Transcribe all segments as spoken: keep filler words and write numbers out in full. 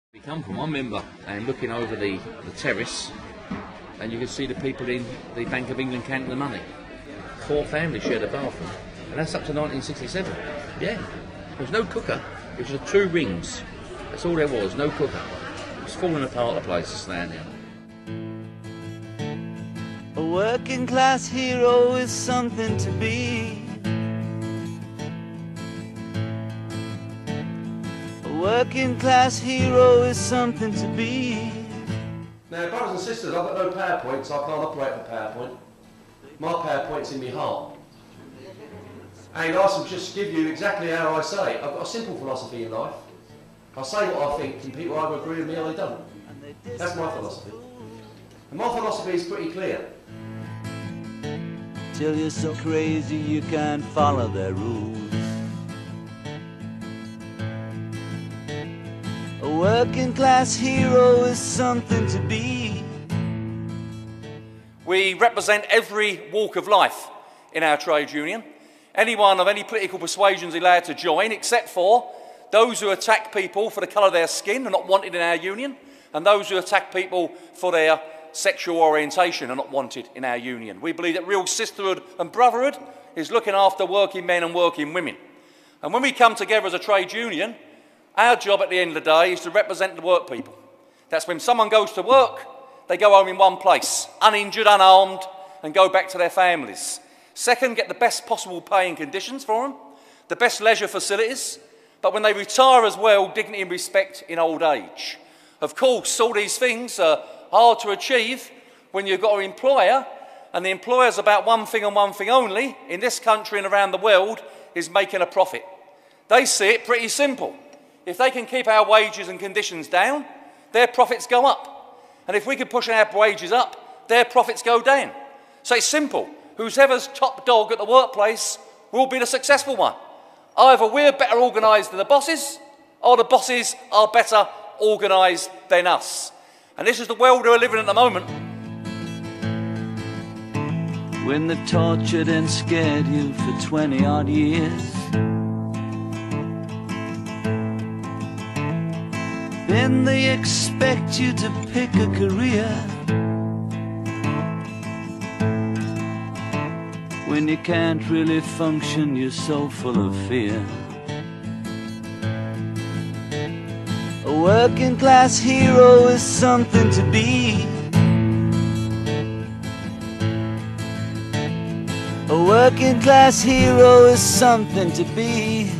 We come from one member and looking over the, the terrace, and you can see the people in the Bank of England counting the money. Four families shared a bathroom, and that's up to nineteen sixty-seven. Yeah, there was no cooker, it was just two rings. That's all there was, no cooker. It was falling apart, the place is now. A working class hero is something to be. A working class hero is something to be. Now, brothers and sisters, I've got no PowerPoint, so I can't operate the PowerPoint. My PowerPoint's in my heart. And I will just give you exactly how I say. I've got a simple philosophy in life. I say what I think, and people either agree with me or they don't. That's my philosophy. And my philosophy is pretty clear. Till you're so crazy you can't follow their rules. A working class hero is something to be. We represent every walk of life in our trade union. Anyone of any political persuasion is allowed to join, except for those who attack people for the colour of their skin are not wanted in our union, and those who attack people for their sexual orientation are not wanted in our union. We believe that real sisterhood and brotherhood is looking after working men and working women. And when we come together as a trade union, our job at the end of the day is to represent the work people. That's when someone goes to work, they go home in one place, uninjured, unarmed, and go back to their families. Second, get the best possible pay and conditions for them, the best leisure facilities, but when they retire as well, dignity and respect in old age. Of course, all these things are hard to achieve when you've got an employer, and the employer's about one thing and one thing only, in this country and around the world, is making a profit. They see it pretty simple. If they can keep our wages and conditions down, their profits go up. And if we can push our wages up, their profits go down. So it's simple. Whoever's top dog at the workplace will be the successful one. Either we're better organised than the bosses, or the bosses are better organised than us. And this is the world we're living in at the moment. When they've tortured and scared you for twenty odd years, then they expect you to pick a career. When you can't really function, you're so full of fear. A working class hero is something to be. A working class hero is something to be.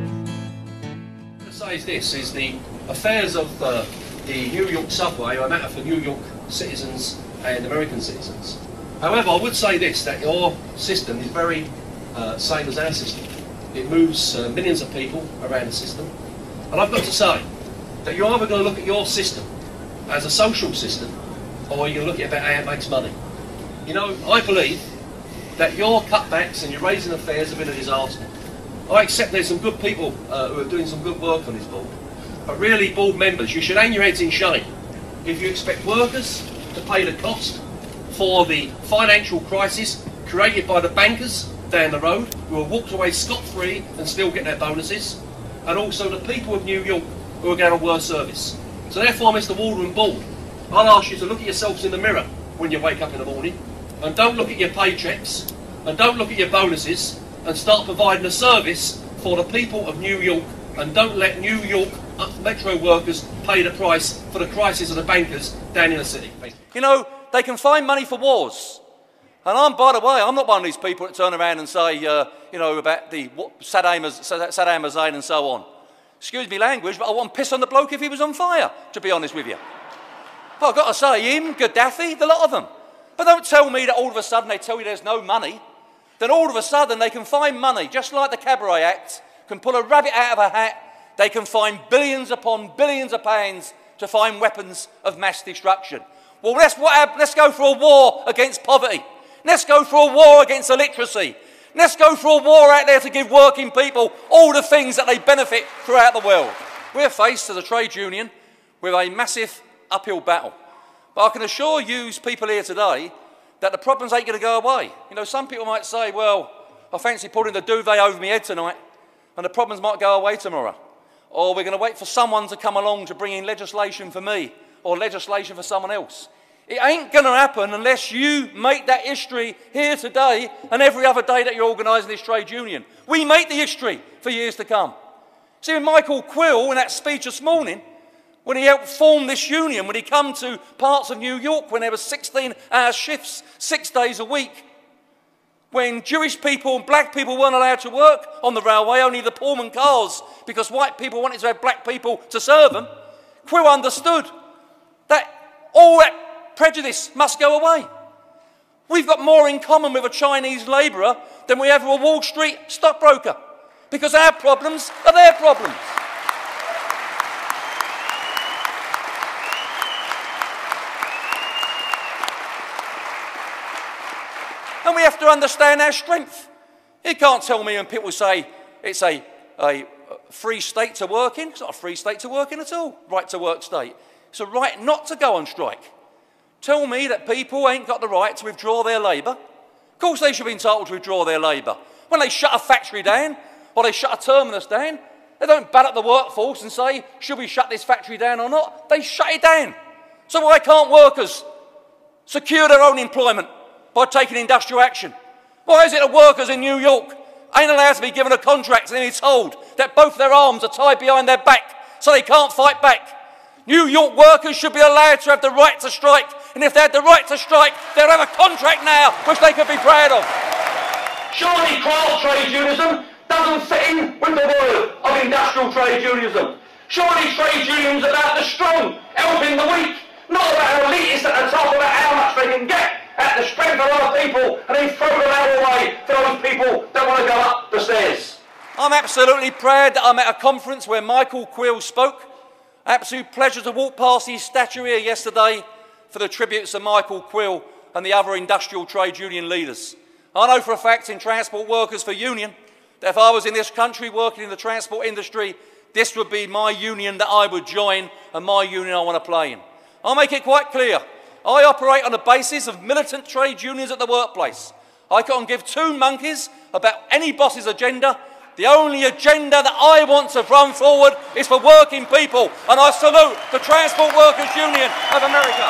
What I say is this, is the affairs of uh, the New York subway are a matter for New York citizens and American citizens. However, I would say this, that your system is very uh, same as our system. It moves uh, millions of people around the system. And I've got to say that you're either going to look at your system as a social system, or you're going to look at about how it makes money. You know, I believe that your cutbacks and your raising of fares have been a disaster. I accept there's some good people uh, who are doing some good work on this board. But really, board members, you should hang your heads in shame if you expect workers to pay the cost for the financial crisis created by the bankers down the road who have walked away scot-free and still get their bonuses, and also the people of New York who are getting a worse service. So therefore, Mister Waldron Board, I'll ask you to look at yourselves in the mirror when you wake up in the morning, and don't look at your paychecks, and don't look at your bonuses, and start providing a service for the people of New York, and don't let New York metro workers pay the price for the crisis of the bankers down in the city. You know, they can find money for wars. And I'm, by the way, I'm not one of these people that turn around and say, uh, you know, about the Saddam, Saddam Hussein and so on. Excuse me language, but I want to piss on the bloke if he was on fire, to be honest with you. But I've got to say, him, Gaddafi, the lot of them. But don't tell me that all of a sudden they tell you there's no money. Then all of a sudden they can find money, just like the Cabaret Act, can pull a rabbit out of a hat. They can find billions upon billions of pounds to find weapons of mass destruction. Well, let's, let's go for a war against poverty. Let's go for a war against illiteracy. Let's go for a war out there to give working people all the things that they benefit throughout the world. We're faced as a trade union with a massive uphill battle. But I can assure you people here today that the problems ain't going to go away. You know, some people might say, well, I fancy pulling the duvet over my head tonight and the problems might go away tomorrow. or we're going to wait for someone to come along to bring in legislation for me or legislation for someone else. It ain't going to happen unless you make that history here today and every other day that you're organising this trade union. We make the history for years to come. See, when Michael Quill, in that speech this morning, when he helped form this union, when he come to parts of New York when there were sixteen hour shifts, six days a week, when Jewish people and black people weren't allowed to work on the railway, only the Pullman cars, because white people wanted to have black people to serve them, Quill understood that all that prejudice must go away. We've got more in common with a Chinese labourer than we have with a Wall Street stockbroker, because our problems are their problems. And we have to understand our strength. You can't tell me when people say it's a, a free state to work in. It's not a free state to work in at all, right to work state. It's a right not to go on strike. Tell me that people ain't got the right to withdraw their labour. Of course they should be entitled to withdraw their labour. When they shut a factory down, or they shut a terminus down, they don't ballot the workforce and say, should we shut this factory down or not? They shut it down. So why can't workers secure their own employment by taking industrial action? Why is it that workers in New York ain't allowed to be given a contract and be told that both their arms are tied behind their back so they can't fight back? New York workers should be allowed to have the right to strike, and if they had the right to strike, they'll have a contract now which they could be proud of. Surely craft trade unionism doesn't fit in with the world of industrial trade unionism. Surely trade unions are about the strong helping the weak, not about elitists at the top about how much they can get at the strength of our people and then throw them out of the way for those people that want to go up the stairs. I'm absolutely proud that I'm at a conference where Michael Quill spoke. Absolute pleasure to walk past his statue here yesterday for the tributes of Michael Quill and the other industrial trade union leaders. I know for a fact in Transport Workers for Union that if I was in this country working in the transport industry, this would be my union that I would join and my union I want to play in. I'll make it quite clear. I operate on the basis of militant trade unions at the workplace. I can't give two monkeys about any boss's agenda. The only agenda that I want to run forward is for working people, and I salute the Transport Workers Union of America.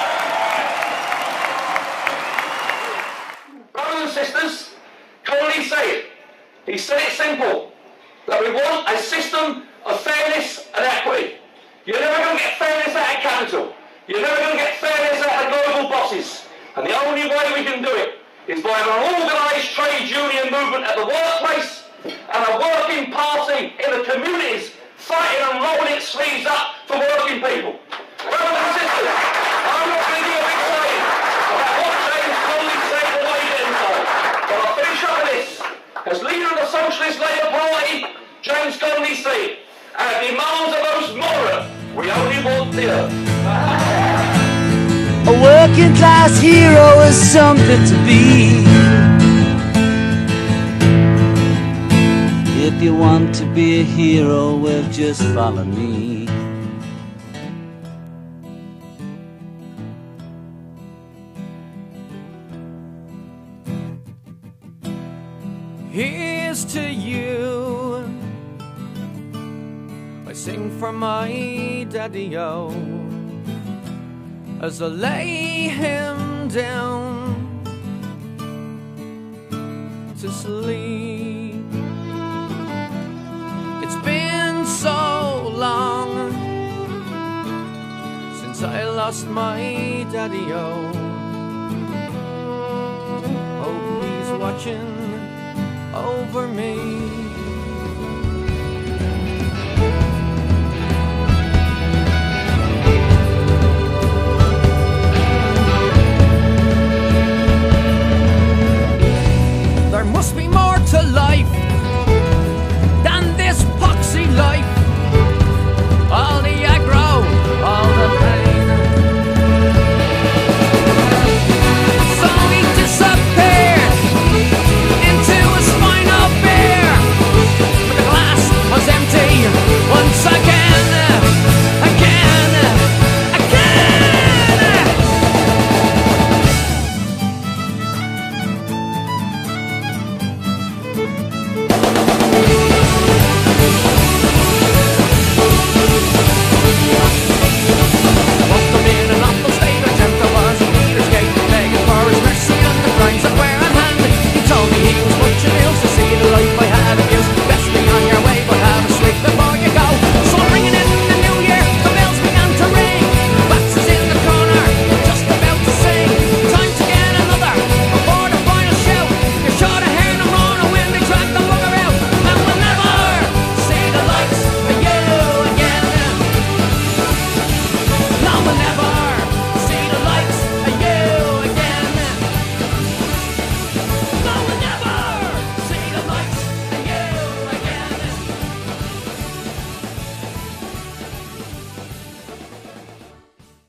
Brothers and sisters, Connolly said it. He said it simple, that we want a system of fairness and equity. You're never going to get fairness out of capital. You're never going to get fairness out of global bosses. And the only way we can do it is by having an organised trade union movement at the workplace and a working party in the communities fighting and rolling its sleeves up for working people. Brothers and sisters, I'm not going to give a big saying about what James Connolly said the way he did inside. But I'll finish up with this. As leader of the Socialist Labour Party, James Connolly said, our demands are most moderate. We only want the earth. A working class hero is something to be. If you want to be a hero, well, just follow me. Here's to you. I sing for my daddy-o as I lay him down to sleep. It's been so long since I lost my daddy-o. Hope he's watching over me.